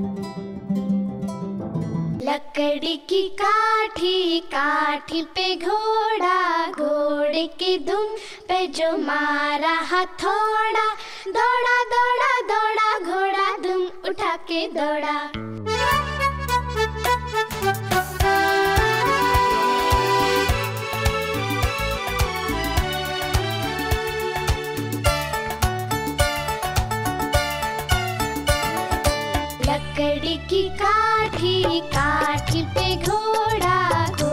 लकड़ी की काठी, काठी पे घोड़ा, घोड़े की दुम पे जो मारा हथौड़ा। दौड़ा दौड़ा दौड़ा घोड़ा दुम उठा के दौड़ा। लकड़ी की काठी, काठी पे घोड़ा।